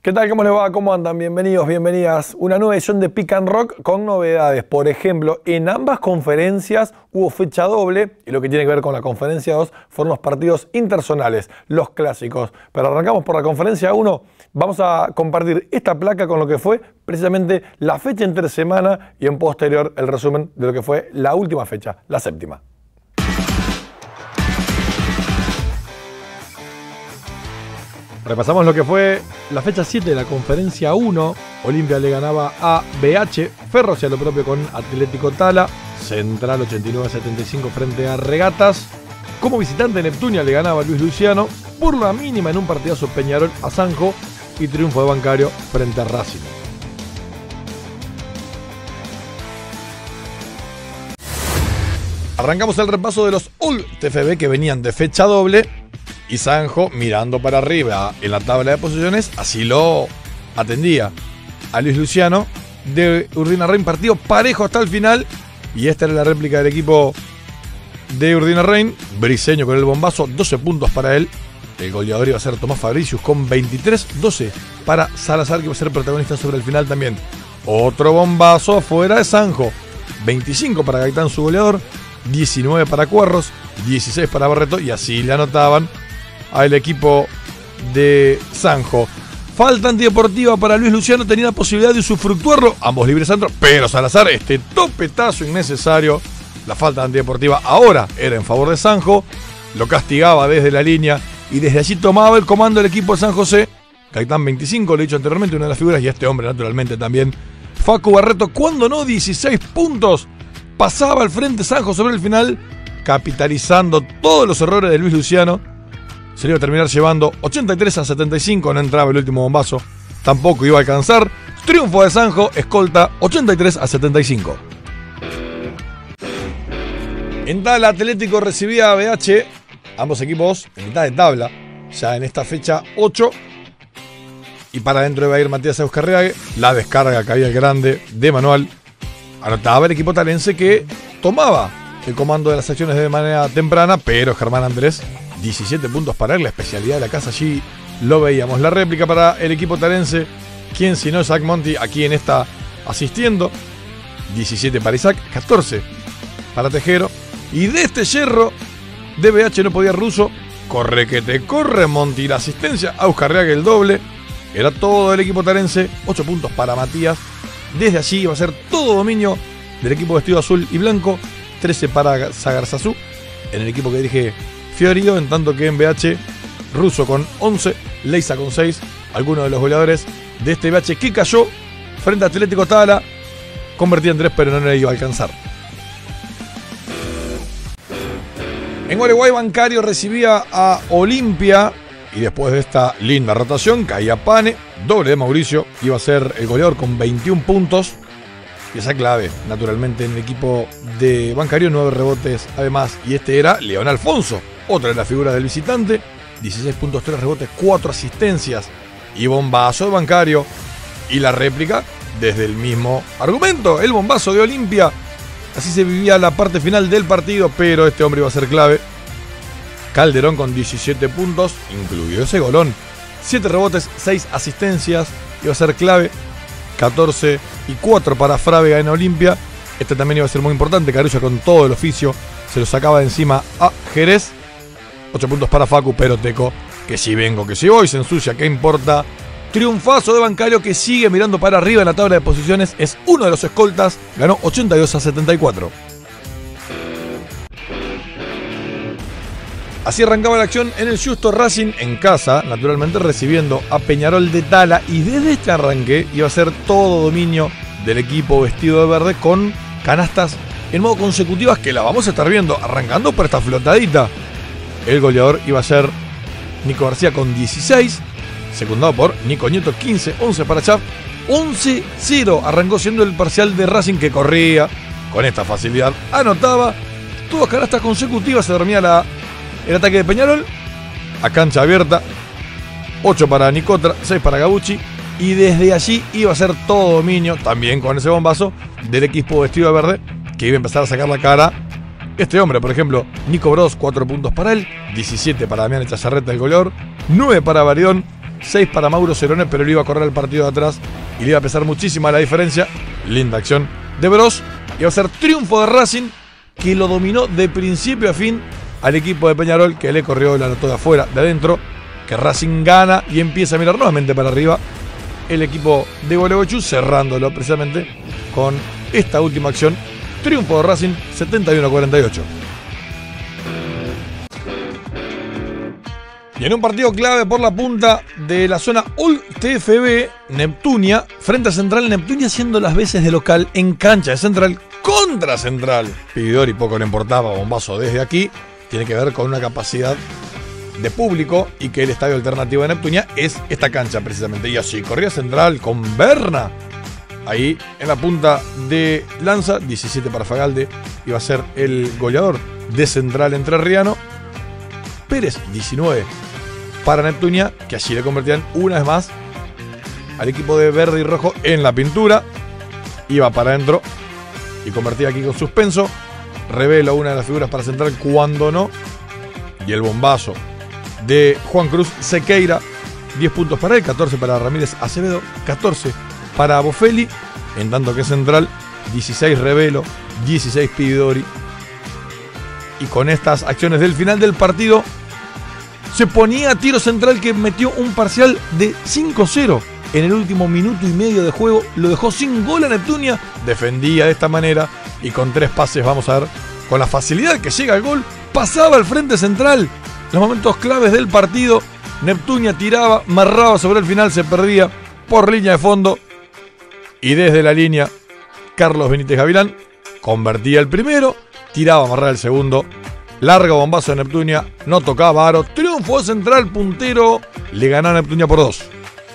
¿Qué tal? ¿Cómo les va? ¿Cómo andan? Bienvenidos, bienvenidas. Una nueva edición de Pick and Rock con novedades. Por ejemplo, en ambas conferencias hubo fecha doble y lo que tiene que ver con la conferencia 2 fueron los partidos interzonales, los clásicos. Pero arrancamos por la conferencia 1. Vamos a compartir esta placa con lo que fue precisamente la fecha entre semana y en posterior el resumen de lo que fue la última fecha, la séptima. Repasamos lo que fue la fecha 7 de la conferencia 1. Olimpia le ganaba a BH, Ferro hacía lo propio con Atlético Tala, Central 89-75 frente a Regatas. Como visitante Neptunia le ganaba a Luis Luciano, por la mínima en un partidazo Peñarol a Sanjo y triunfo de Bancario frente a Racing. Arrancamos el repaso de los All TFB que venían de fecha doble. Y Sanjo, mirando para arriba en la tabla de posiciones, así lo atendía a Luis Luciano de Urdinarrain. Partido parejo hasta el final. Y esta era la réplica del equipo de Urdinarrain. Briseño con el bombazo, 12 puntos para él. El goleador iba a ser Tomás Fabricius con 23, 12 para Salazar, que iba a ser protagonista sobre el final también. Otro bombazo afuera de Sanjo. 25 para Gaitán, su goleador. 19 para Cuerros. 16 para Barreto. Y así le anotaban al equipo de Sanjo. Falta antideportiva para Luis Luciano, tenía la posibilidad de usufructuarlo, ambos libres adentro, pero Salazar, este topetazo innecesario, la falta antideportiva ahora era en favor de Sanjo, lo castigaba desde la línea y desde allí tomaba el comando del equipo de San José. Gaitán 25, lo he dicho anteriormente, una de las figuras, y este hombre naturalmente también, Facu Barreto, cuando no 16 puntos, pasaba al frente Sanjo sobre el final, capitalizando todos los errores de Luis Luciano. Se le iba a terminar llevando 83-75, no entraba el último bombazo, tampoco iba a alcanzar. Triunfo de Sanjo, escolta 83-75. En Tala, Atlético recibía a BH, ambos equipos en mitad de tabla, ya en esta fecha 8. Y para adentro iba a ir Matías Euskarriague, la descarga caía el grande de manual. Anotaba el equipo talense que tomaba el comando de las acciones de manera temprana, pero Germán Andrés, 17 puntos para él, la especialidad de la casa, allí lo veíamos. La réplica para el equipo talense, quien si no Isaac Monti, aquí en esta asistiendo. 17 para Isaac, 14 para Tejero. Y de este yerro de BH no podía Russo. Corre que te corre Monti, la asistencia. Euskarriague el doble. Era todo el equipo talense, 8 puntos para Matías. Desde allí iba a ser todo dominio del equipo vestido azul y blanco. 13 para Sagarzazú, en el equipo que dirige Fiorio, en tanto que en BH, Russo con 11, Leiza con 6, algunos de los goleadores de este BH que cayó frente a Atlético Tala, convertía en 3 pero no le iba a alcanzar. En Gualeguay, Bancario recibía a Olimpia y después de esta linda rotación caía Pane, doble de Mauricio, iba a ser el goleador con 21 puntos. Y esa clave, naturalmente, en el equipo de Bancario, 9 rebotes además. Y este era León Alfonso, otra de las figuras del visitante. 16 puntos, 3 rebotes, 4 asistencias y bombazo de Bancario. Y la réplica desde el mismo argumento, el bombazo de Olimpia. Así se vivía la parte final del partido, pero este hombre iba a ser clave. Calderón con 17 puntos, incluido ese golón. 7 rebotes, 6 asistencias, iba a ser clave. 14 y 4 para Frávega en Olimpia. Este también iba a ser muy importante. Carulla con todo el oficio se lo sacaba de encima a Jerez. 8 puntos para Facu, pero Teco, que si vengo, que si voy, se ensucia, ¿qué importa? Triunfazo de Bancario, que sigue mirando para arriba en la tabla de posiciones. Es uno de los escoltas. Ganó 82-74. Así arrancaba la acción en el Justo. Racing en casa, naturalmente recibiendo a Peñarol de Tala. Y desde este arranque iba a ser todo dominio del equipo vestido de verde, con canastas en modo consecutivas que la vamos a estar viendo, arrancando por esta flotadita. El goleador iba a ser Nico García con 16, secundado por Nico Nieto 15, 11 para Chaf. 11-0 arrancó siendo el parcial de Racing, que corría con esta facilidad, anotaba, todas canastas consecutivas, se dormía el ataque de Peñarol a cancha abierta. 8 para Nicotra, 6 para Gabucci. Y desde allí iba a ser todo dominio, también con ese bombazo del equipo vestido de verde, que iba a empezar a sacar la cara. Este hombre, por ejemplo, Nico Bros, 4 puntos para él, 17 para Damián Echazarreta, el goleador, 9 para Barión, 6 para Mauro Cerone, pero él iba a correr el partido de atrás y le iba a pesar muchísima la diferencia. Linda acción de Broz. Iba a ser triunfo de Racing, que lo dominó de principio a fin al equipo de Peñarol, que le corrió y la anotó de afuera, de adentro, que Racing gana y empieza a mirar nuevamente para arriba el equipo de Gualeguaychú, cerrándolo precisamente con esta última acción. Triunfo de Racing 71-48. Y en un partido clave por la punta de la zona All TFB, Neptunia, frente a Central, Neptunia haciendo las veces de local en cancha de Central contra Central. Pididori poco le importaba, bombazo desde aquí. Tiene que ver con una capacidad de público y que el estadio alternativo de Neptunia es esta cancha precisamente. Y así corría Central con Berna ahí en la punta de lanza. 17 para Fagalde, iba a ser el goleador de Central entrerriano. Pérez, 19 para Neptunia, que allí le convertían una vez más al equipo de verde y rojo en la pintura. Iba para adentro y convertía aquí con suspenso. Revela una de las figuras para Central cuando no. Y el bombazo de Juan Cruz Sequeira. 10 puntos para él, 14 para Ramírez Acevedo, 14 para Bofelli. En tanto que Central, 16 Revelo, 16 Pididori. Y con estas acciones del final del partido, se ponía a tiro Central, que metió un parcial de 5-0 en el último minuto y medio de juego. Lo dejó sin gol a Neptunia. Defendía de esta manera y con 3 pases, vamos a ver, con la facilidad que llega al gol, pasaba al frente Central. Los momentos claves del partido, Neptunia tiraba, marraba sobre el final, se perdía por línea de fondo. Y desde la línea, Carlos Benítez Gavilán convertía el primero, tiraba a amarrar el segundo. Largo bombazo de Neptunia, no tocaba aro. Triunfo Central puntero, le ganó a Neptunia por 2.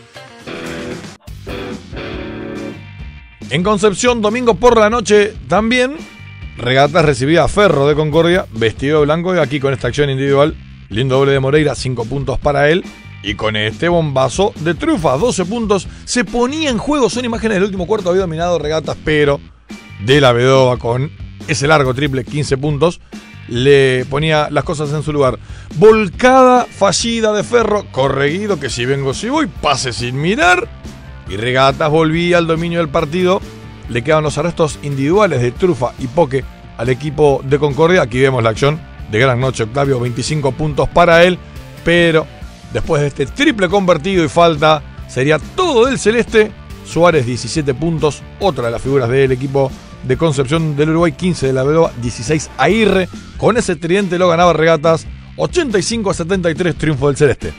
En Concepción, domingo por la noche también, Regatas recibía a Ferro de Concordia, vestido de blanco, y aquí con esta acción individual, lindo doble de Moreira, 5 puntos para él. Y con este bombazo de Trufa, 12 puntos, se ponía en juego. Son imágenes del último cuarto, había dominado Regatas, pero de la Vedova con ese largo triple, 15 puntos, le ponía las cosas en su lugar. Volcada fallida de Ferro, correguido, que si vengo si voy, pase sin mirar. Y Regatas volvía al dominio del partido. Le quedaban los arrestos individuales de Trufa y Poque al equipo de Concordia. Aquí vemos la acción de gran noche, Octavio, 25 puntos para él. Pero después de este triple convertido y falta, sería todo del celeste. Suárez, 17 puntos, otra de las figuras del equipo de Concepción del Uruguay, 15 de la Vedova, 16 Aguirre. Con ese tridente lo ganaba Regatas, 85-73, triunfo del celeste.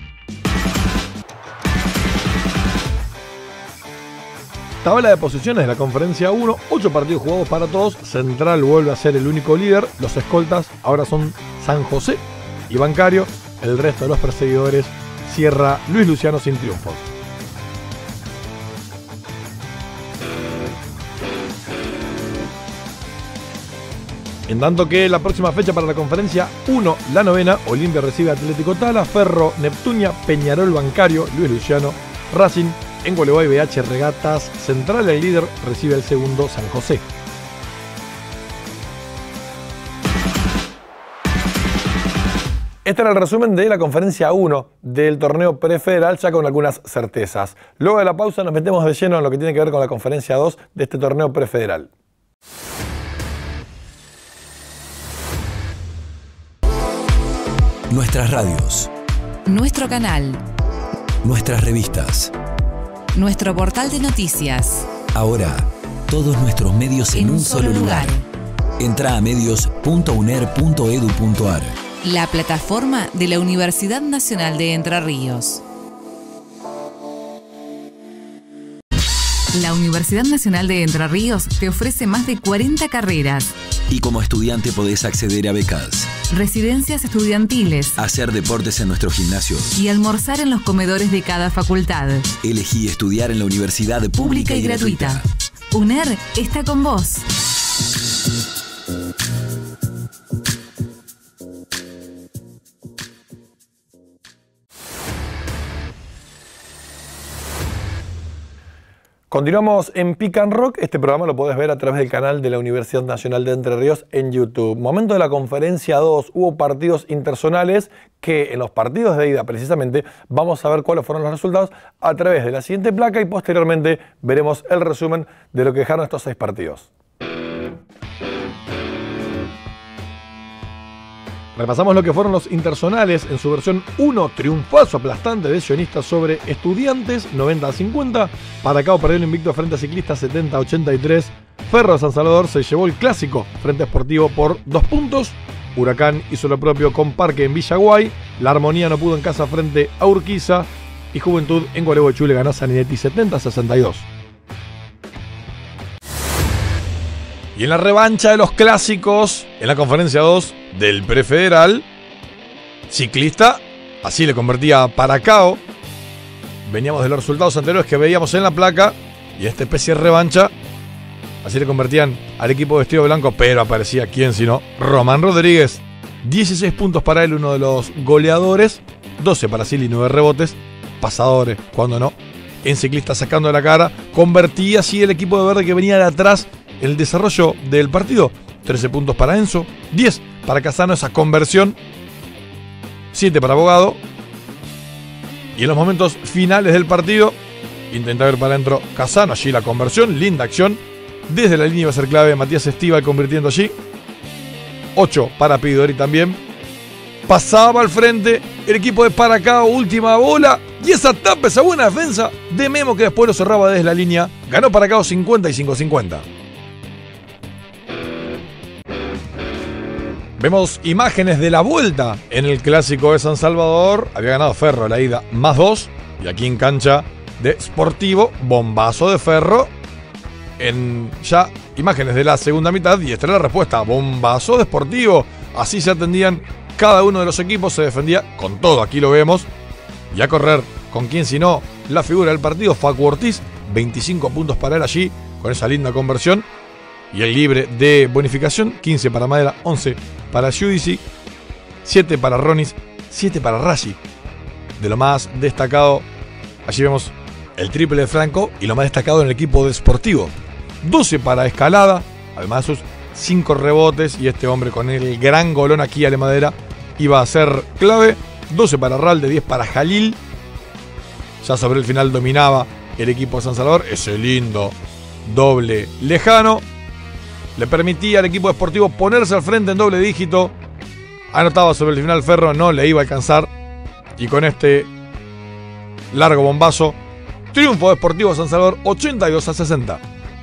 Tabla de posiciones de la conferencia 1, 8 partidos jugados para todos. Central vuelve a ser el único líder. Los escoltas ahora son San José y Bancario. El resto de los perseguidores cierra Luis Luciano sin triunfos. En tanto que la próxima fecha para la conferencia 1, la novena, Olimpia recibe a Atlético Tala, Ferro, Neptunia, Peñarol, Bancario, Luis Luciano, Racing, en Gualeguay, BH, Regatas, Central, el líder, recibe el segundo, San José. Este era el resumen de la conferencia 1 del torneo prefederal, ya con algunas certezas. Luego de la pausa nos metemos de lleno en lo que tiene que ver con la conferencia 2 de este torneo prefederal. Nuestras radios, nuestro canal, nuestras revistas, nuestro portal de noticias. Ahora, todos nuestros medios en un solo lugar. Entra a medios.uner.edu.ar. La plataforma de la Universidad Nacional de Entre Ríos. La Universidad Nacional de Entre Ríos te ofrece más de 40 carreras. Y como estudiante podés acceder a becas, residencias estudiantiles, hacer deportes en nuestros gimnasios y almorzar en los comedores de cada facultad. Elegí estudiar en la universidad pública y gratuita. UNER está con vos. Continuamos en Pick and Rock. Este programa lo podés ver a través del canal de la Universidad Nacional de Entre Ríos en YouTube. Momento de la conferencia 2, hubo partidos interzonales que en los partidos de ida precisamente vamos a ver cuáles fueron los resultados a través de la siguiente placa y posteriormente veremos el resumen de lo que dejaron estos 6 partidos. Repasamos lo que fueron los interzonales en su versión 1, triunfazo aplastante de Sionistas sobre Estudiantes, 90-50. Paracao perdió el invicto frente a Ciclistas, 70-83. Ferro de San Salvador se llevó el clásico frente a Sportivo por 2 puntos. Huracán hizo lo propio con Parque en Villaguay. La Armonía no pudo en casa frente a Urquiza. Y Juventud en Gualeguaychú le ganó a Sanguinetti 70-62. Y en la revancha de los clásicos, en la conferencia 2 del prefederal, Ciclista, así le convertía a Paracao. Veníamos de los resultados anteriores que veíamos en la placa, y esta especie de revancha, así le convertían al equipo vestido de blanco, pero aparecía quién sino Román Rodríguez. 16 puntos para él, uno de los goleadores, 12 para Silly, 9 rebotes, pasadores, cuando no, en Ciclista sacando de la cara, convertía así el equipo de verde que venía de atrás el desarrollo del partido. 13 puntos para Enzo, 10 para Casano, esa conversión, 7 para Abogado. Y en los momentos finales del partido, intenta ver para adentro Casano, allí la conversión, linda acción. Desde la línea iba a ser clave Matías Estíbal convirtiendo allí. 8 para Pidori también. Pasaba al frente el equipo de Paracao, última bola. Y esa tapa, esa buena defensa de Memo que después lo cerraba desde la línea. Ganó Paracao 55-50. Vemos imágenes de la vuelta en el clásico de San Salvador. Había ganado Ferro la ida +2. Y aquí en cancha de Sportivo, bombazo de Ferro. En ya imágenes de la segunda mitad. Y esta era la respuesta, bombazo de Sportivo. Así se atendían cada uno de los equipos. Se defendía con todo, aquí lo vemos. Y a correr con quien sino la figura del partido, Facu Ortiz. 25 puntos para él allí con esa linda conversión. Y el libre de bonificación, 15 para Madera, 11 para Judici, 7 para Ronis, 7 para Rashi. De lo más destacado, allí vemos el triple de Franco y lo más destacado en el equipo de Sportivo. 12 para Escalada, además de sus 5 rebotes, y este hombre con el gran golón aquí a la Madera iba a ser clave. 12 para Ralde, 10 para Jalil. Ya sobre el final dominaba el equipo de San Salvador, ese lindo doble lejano. Le permitía al equipo deportivo ponerse al frente en doble dígito. Anotaba sobre el final Ferro, no le iba a alcanzar. Y con este largo bombazo, triunfo deportivo San Salvador 82-60.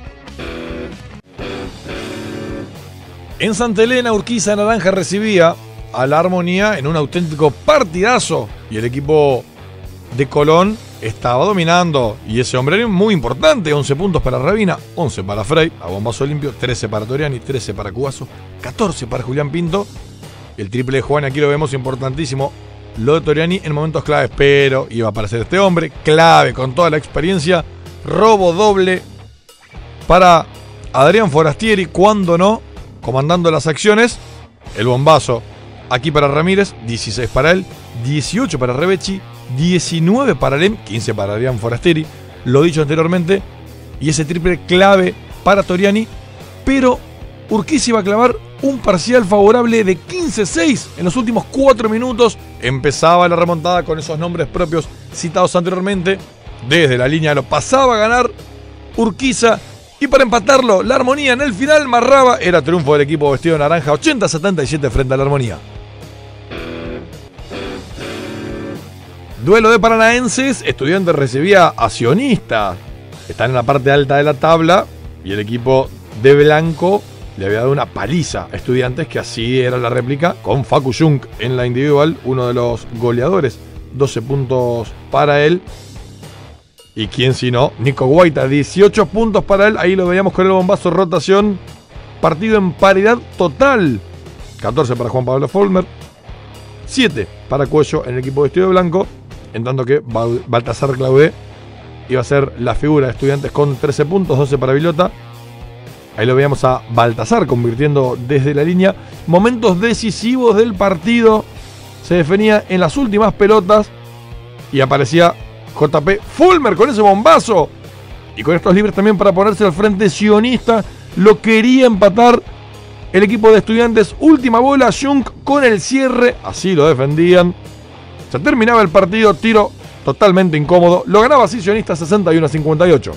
En Santa Elena, Urquiza de Naranja recibía a la Armonía en un auténtico partidazo. Y el equipo de Colón estaba dominando, y ese hombre era muy importante. 11 puntos para Rabina, 11 para Frey, a bombazo limpio, 13 para Toriani, 13 para Cubazo, 14 para Julián Pinto. El triple de Juan, aquí lo vemos, importantísimo lo de Toriani en momentos claves, pero iba a aparecer este hombre, clave con toda la experiencia. Robo doble para Adrián Forastieri, cuando no, comandando las acciones. El bombazo aquí para Ramírez, 16 para él, 18 para Rebechi, 19 para Lem, 15 para Adrián Forastieri, lo dicho anteriormente, y ese triple clave para Toriani, pero Urquiza iba a clavar un parcial favorable de 15-6 en los últimos 4 minutos. Empezaba la remontada con esos nombres propios citados anteriormente. Desde la línea lo pasaba a ganar Urquiza, y para empatarlo, la Armonía en el final marraba. Era triunfo del equipo vestido de naranja, 80-77 frente a la Armonía. Duelo de paranaenses, Estudiantes recibía a Sionistas. Están en la parte alta de la tabla y el equipo de blanco le había dado una paliza a Estudiantes, que así era la réplica, con Facu Jung en la individual, uno de los goleadores, 12 puntos para él. Y quién si no, Nico Guaita, 18 puntos para él, ahí lo veíamos con el bombazo, rotación, partido en paridad total. 14 para Juan Pablo Folmer, 7 para Cuello en el equipo vestido de blanco, en tanto que Baltasar Claudé iba a ser la figura de Estudiantes con 13 puntos, 12 para Vilota. Ahí lo veíamos a Baltasar convirtiendo desde la línea. Momentos decisivos del partido. Se definía en las últimas pelotas y aparecía JP Fulmer con ese bombazo Y con estos libres también para ponerse al frente, Sionista lo quería empatar el equipo de Estudiantes. Última bola, Jung con el cierre, así lo defendían. Se terminaba el partido, tiro totalmente incómodo. Lo ganaba así Sionista 61-58.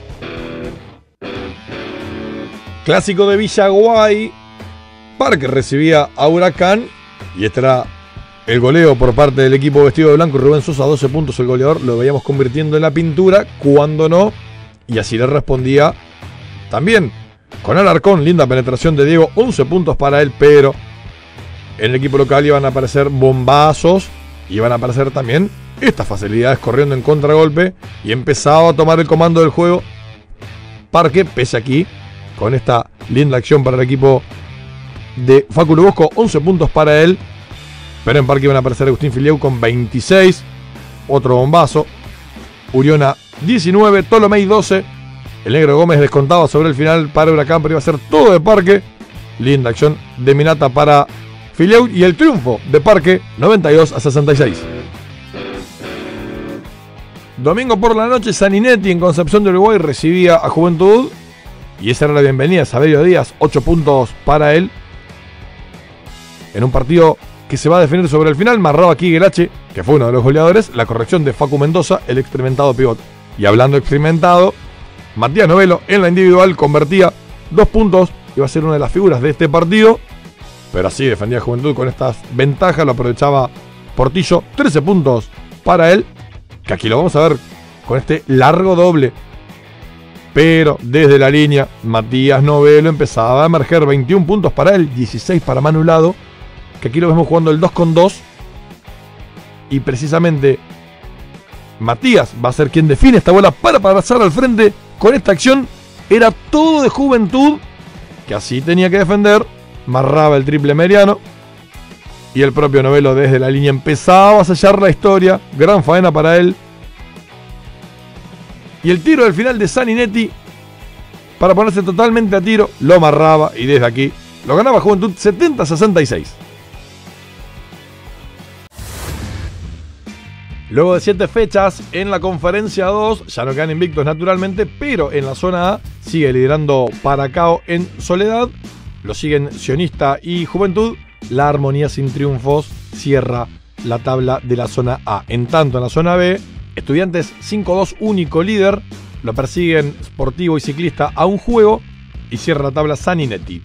Clásico de Villaguay. Parque recibía a Huracán. Y este era el goleo por parte del equipo vestido de blanco. Rubén Sosa, 12 puntos el goleador. Lo veíamos convirtiendo en la pintura, cuando no. Y así le respondía también con Alarcón. Linda penetración de Diego, 11 puntos para él. Pero en el equipo local iban a aparecer bombazos. Iban a aparecer también estas facilidades corriendo en contragolpe. Y empezaba a tomar el comando del juego Parque, pese aquí, con esta linda acción para el equipo de Facu Lubosco. 11 puntos para él. Pero en Parque iban a aparecer Agustín Filieu con 26. Otro bombazo. Uriona 19, Tolomei 12. El Negro Gómez descontaba sobre el final para Huracán, pero iba a ser todo de Parque. Linda acción de Minata para Filieu y el triunfo de Parque, 92-66. Domingo por la noche, Saninetti en Concepción de Uruguay recibía a Juventud. Y esa era la bienvenida, Saverio Díaz, 8 puntos para él. En un partido que se va a definir sobre el final, marraba aquí Guelache, que fue uno de los goleadores, la corrección de Facu Mendoza, el experimentado pivot. Y hablando experimentado, Matías Novelo en la individual convertía 2 puntos, iba a ser una de las figuras de este partido, pero así defendía Juventud con estas ventajas, lo aprovechaba Portillo, 13 puntos para él, que aquí lo vamos a ver con este largo doble. Pero desde la línea, Matías Novelo empezaba a emerger, 21 puntos para él, 16 para Manu Lado, que aquí lo vemos jugando el 2 con 2. Y precisamente Matías va a ser quien define esta bola para pasar al frente con esta acción. Era todo de Juventud, que así tenía que defender. Marraba el triple Meriano. Y el propio Novelo desde la línea empezaba a sellar la historia. Gran faena para él. Y el tiro del final de Saninetti, para ponerse totalmente a tiro, lo amarraba. Y desde aquí lo ganaba Juventud 70-66. Luego de 7 fechas en la conferencia 2, ya no quedan invictos naturalmente, pero en la zona A sigue liderando Paracao en Soledad. Lo siguen Sionista y Juventud. La Armonía sin triunfos cierra la tabla de la zona A. En tanto, en la zona B, Estudiantes 5-2, único líder. Lo persiguen Sportivo y Ciclista a un juego. Y cierra la tabla Saninetti.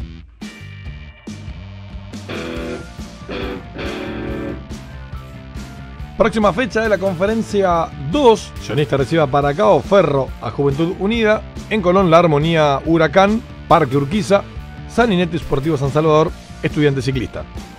Próxima fecha de la conferencia 2. Sionista recibe a Paracao, Ferro a Juventud Unida. En Colón, La Armonía, Huracán, Parque Urquiza, Saninetti, Sportivo San Salvador, Estudiante Ciclista.